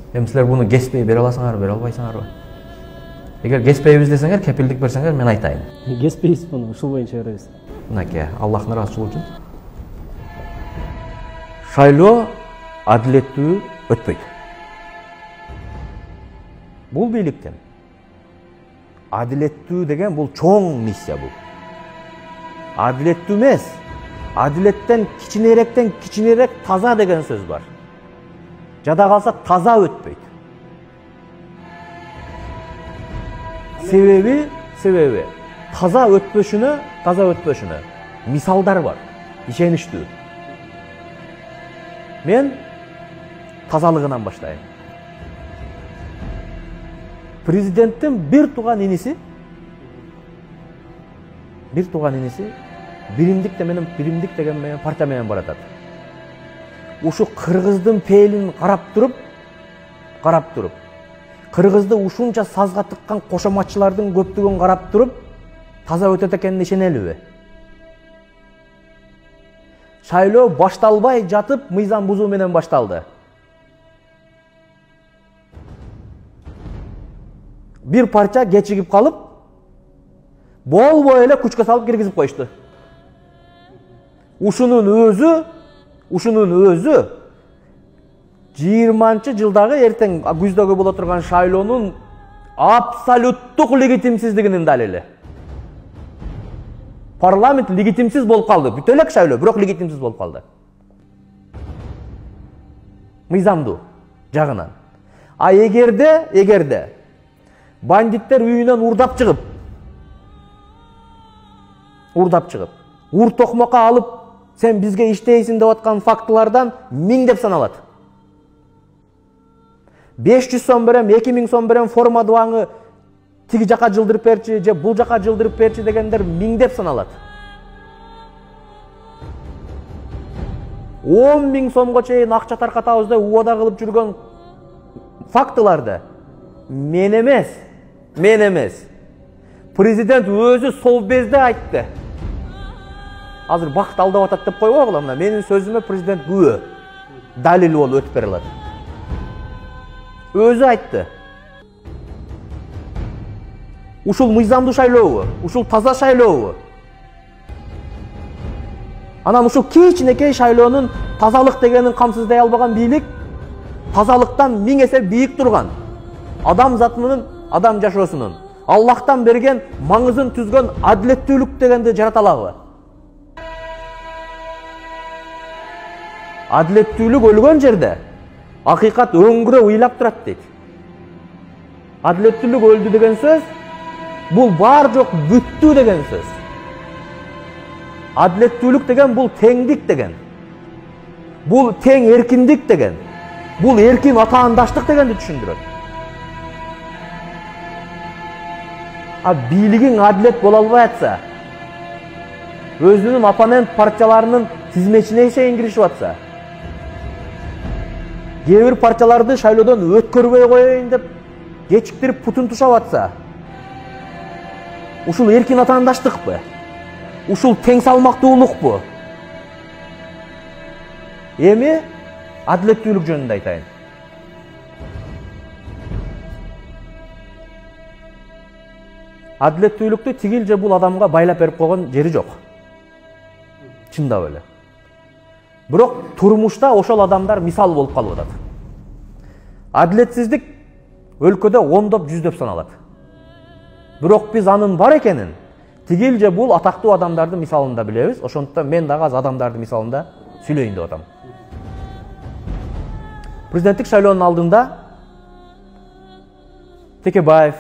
Эми силер буну кеспей бере аласыңарбы, бере албайсыңарбы? Эгер кеспейбиз десеңер, кепилдик берсеңер, мен айтайын. Кеспейбиз буну, ушул боюнча беребиз. Мынакей, Аллахтын ыраазычылыгы үчүн. Шайлоо адилеттүү өтпөйт. Бул бийликтен адилеттүү деген бул чоң миссия бул. Адилеттүү эмес, адилеттен кичинерек таза деген сөз бар. Жада калса таза өтпөйт. Себеби таза өтпөшүнө мисалдар бар, ишеничтүү. Мен тазалыгынан баштайын. Президенттин бир туган иниси биримдик деген менен партия менен баратат. Ушу кыргыздын пейлин карап туруп, кыргызды ушунча сазга тыккан кошоматчылардын көптүгүн карап туруп, таза өтөт экенине ишенелиби? Шайлоо башталбай жатып, мыйзам бузуу менен башталды. Бир парча кечигип калып, болбой эле күчкө салып киргизип коюшту. Ушунун өзү 20-жылдагы эртең күздөгү боло турган шайлоонун абсолюттук легитимсиздигинин далили. Парламент легитимсиз болуп калды. Бүт элек шайлоо, бирок легитимсиз болуп калды. Мыйзамдуу жагынан. А эгерде бандиттер үйүнөн урдап чыгып, ур токмокко алып, сен бизге иштейсиң деп аткан фактылардан 1000 деп саналат. 500 сом берем, 2000 сом берем, форма дуаңы тиги жака жылдырып берчи, же бул жака жылдырып берчи дегендер 1000 деп саналат. 10.000 сомго чейин акча таркатабыз деп убада кылып жүргөн фактыларды мен эмес. Президент өзү совбезде айтты. Азыр бакыт алдап атат деп койбогула, мына менин сөзүмө президент күбө. Далил болуп өтүп бере алат. Өзү айтты. Ушул мыйзамдуу шайлообу, ушул таза шайлообу. Анан ушул кичинекей шайлоонун тазалык дегенин камсыздай албаган бийлик тазалыктан 1000 эсе бийик турган. Адам затынын, адам жашоосунун Аллахтан берген маңызын түзгөн адилеттүүлүк дегенди жарата алабы? Адилеттүүлүк өлгөн жерде акыйкат өңгүрө ыйлап турат дейт. Адилеттүүлүк өлдү деген сөз бул бар жок бүттү деген сөз. Адилеттүүлүк деген бул теңдик деген. Бул тең эркиндик деген. Бул эркин атаандаштык дегенди түшүндүрөт. А бийлигиң адилет боло албай атса, өзүнүн оппонент партияларынын тизмечине чейин киришип атса, кээ бир партияларды шайлоодон өткөрбөй коеюн деп кечиктирип путун тушап атса, ушул эркин атаандаштыкпы? Ушул тең салмактуулукпу? Эми адилеттүүлүк жөнүндө айтайын. Адилеттүүлүктү тигил же бул адамга байлап берип койгон жери жок. Чындап эле. Бирок турмушта ошол адамдар мисал болуп калып атат. Адилетсиздик өлкөдө 10 100 саналат. Бирок биз анын бар экенин тигил же бул атактуу адамдардын мисалында билебиз. Ошондуктан мен дагы аз адамдардын мисалында сүйлөйүн деп атам. Президенттик шайлоонун алдында Текебаев,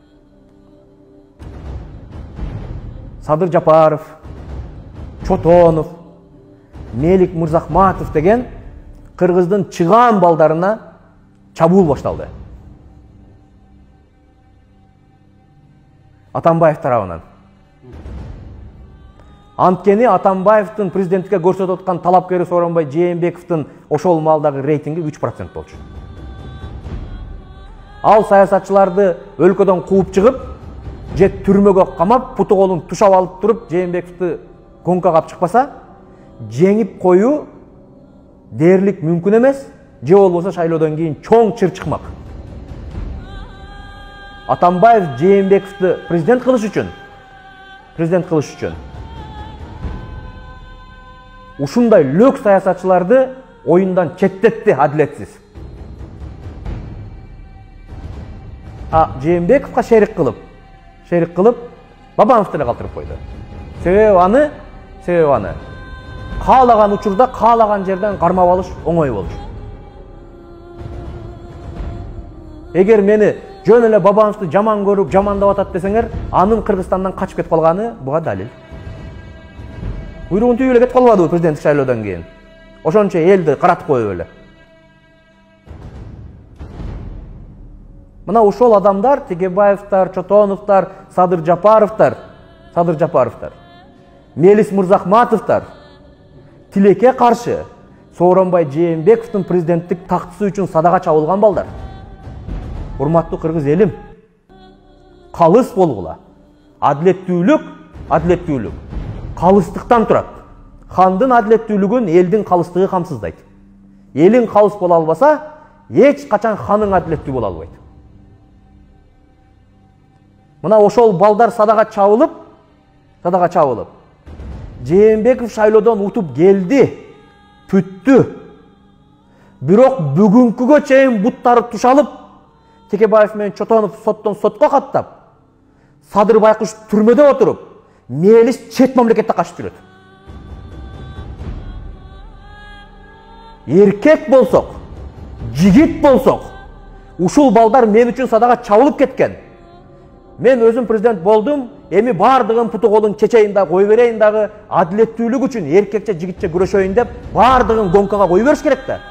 Садыр Жапаров, Чотонов, Мелик Мырзахматов деген кыргыздын чыгаан балдарына чабуул башталды. Атамбаев тарабынан. Анткени Атамбаевдин президенттикке көрсөтүп аткан талапкери Сооронбай Жээнбековдун ошол маалдагы рейтинги 3% болчу. Ал саясатчыларды өлкөдөн кууп чыгып, же түрмөгө камап, путу колун тушап алып туруп, Жээнбековду гонкага алып чыкпаса, жеңип коюу дээрлик мүмкүн эмес, же болбосо шайлоодон кийин чоң чыр чыкмак. Атамбаев Жээнбековду президент кылыш үчүн ушундай лөк саясатчыларды оюндан четтетти адилетсиз. Жээнбековго шерик кылып Бабановду эле калтырып койду. Себеби аны каалаган учурда каалаган жерден кармап алыш оңой болчу. Эгер мени жөн эле Бабановду жаман көрүп, жамандап атат десеңер, анын Кыргызстандан качып кетип калганы буга далил. Буйругун түйүп эле кетип калбадыбы президенттик шайлоодон кийин? Ошончо элди каратып коюп эле. Мына ошол адамдар, Тегебаевтар, Чотоновтар, Садыр Жапаровтар, Мелис Мырзахматовтар тилекке каршы Сооронбай Жээнбековдун президенттик тактысы үчүн садага чабылган балдар. Урматтуу кыргыз элим, калыс болгула. Адилеттүүлүк калыстыктан турат. Хандын адилеттүүлүгүн элдин калыстыгы камсыздайт. Элин калыс боло албаса, эч качан ханың адилеттүү боло албайт. Мына ошол балдар садага чабылып, Жээнбеков шайлоодон утуп келди, бүттү. Бирок бүгүнкүгө чейин буттары тушалып, Текебаев менен Чотонов соттон сотко каттап, Садыр Байкуш түрмөдө отуруп, Мелис чет мамлекетте качып жүрөт. Эркек болсок, жигит болсок, ушул балдар мен үчүн садага чабылып кеткен. Мен өзүм президент болдум, эми бардыгын путу колун чечейин да кой берейин дагы, адилеттүүлүк үчүн эркекче жигитче күрөшөйүн деп бардыгын гонкага кой бериш керек да.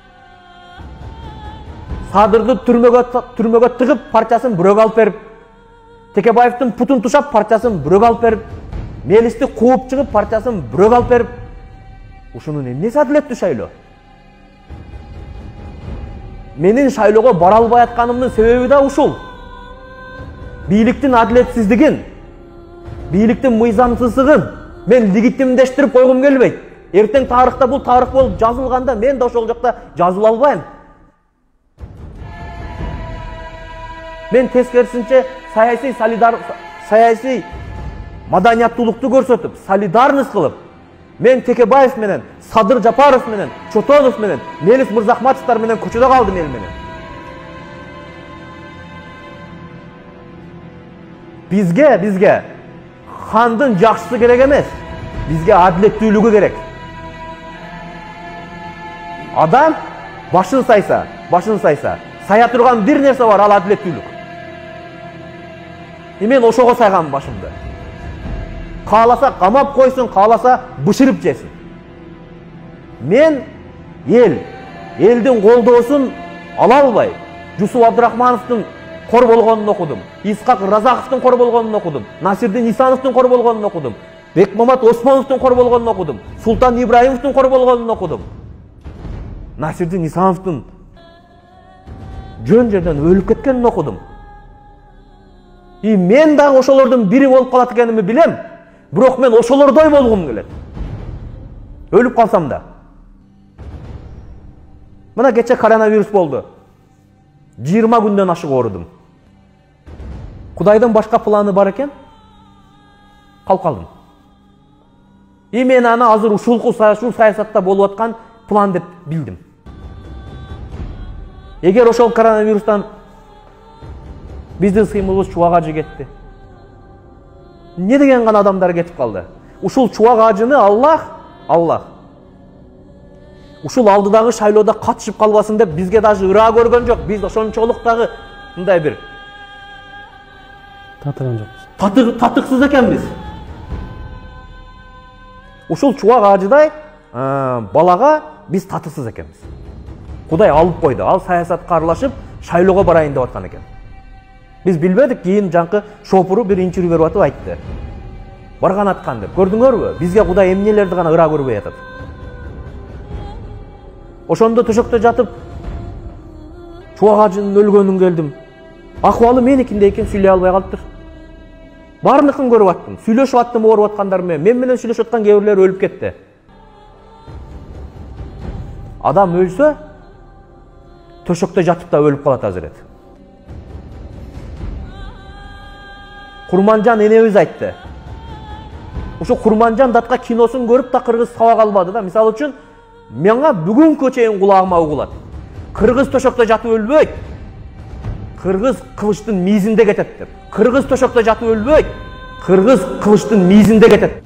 Садырды түрмөгө тыгып парчасын бирөөгө алып берип, Текебаевдин путун тушап парчасын бирөөгө алып берип, Мелисти кууп чыгып парчасын бирөөгө алып берип, ушунун эмнеси адилеттүү шайлоо? Менин шайлоого бара албай атканымдын себеби да ушул. Бийликтин адилетсиздигин, бийликтин мыйзамсыздыгын мен легитимдештирип койгум келбейт. Эртең тарыхта бул тарых болуп жазылганда мен да ошол жакта жазыла албайм. Мен тескерисинче саясий маданияттуулукту көрсөтүп, солидарность кылып, мен Текебаев менен, Садыр Жапаров менен, Чотонов менен, Мелис Мырзахматовтар менен көчөдө калдым эл менен. Бизге хандын жакшысы керек эмес, бизге адилеттүүлүгү керек. Адам башын сайса, сая турган бир нерсе бар, ал адилеттүүлүк. Мен ошого сайгам башымды. Кааласа камап койсун, кааласа бышырып жесин. Мен элдин колдоосун ала албай, Жусуп Абдрахмановдун кор болгонун окудум. Исхак Разаковдун кор болгонун окудум. Насирдин Исановдун кор болгонун окудум. Бекмамат Осмоновдун кор болгонун окудум. Султан Ибраимовдун кор болгонун окудум. Насирдин Исановдун жөн жерден өлүп кеткенин окудум. Мен дагы ошолордун бири болуп калат экенимди билем. Бирок мен ошолордой болгум келет. Өлүп калсам да. Мына кече коронавирус болду. 20 күндөн ашык оорудум. Кудайдын башка планы бар экен. Калып калдым. Мен аны азыр ушул саясатта болуп аткан план деп билдим. Эгер ошол коронавирустан биздин кыймылыбыз чубак ажы кетти. Не деген гана адамдар кетип калды. Ушул чубак ажыны Аллах ушул алдыдагы шайлоодо катышып калбасын деп бизге даже ыраа көргөн жок. Биз ошончолук дагы мындай бир татыган жокпуз. Татыксыз экенбиз. Ушул чубак ажыдай балага биз татыксыз экенбиз. Кудай алып койду. Ал саясатка аралашып шайлоого барайын деп аткан экен. Биз билбедик, кийин жаңкы шопуру бир интервью берип атып айтты. Барган аткан деп. Көрдүңөрбү? Бизге Кудай эмнелерди гана ыраа көрбөй атат. Ошондо төшөктө жатып, чубак ажынын өлгөнүн келдим. Акыбалы меникиндей экен, сүйлөй албай калыптыр. Баарыныкын көрүп аттым. Сүйлөшүп аттым ооруп аткандар менен сүйлөшүп аткан кээ бирлер өлүп кетти. Адам өлсө, төшөктө жатып да өлүп калат азырет. Курманжан энебиз айтты. Ошо Курманжан датка киносун көрүп да кыргыз сабак албады да. Мисалы үчүн мага бүгүнкү чейин кулагыма угулат. Кыргыз төшөктө жатып өлбөйт. Кыргыз кылычтын мизинде кетет деп. Кыргыз төшөктө жатып өлбөйт. Кыргыз кылычтын мизинде кетет.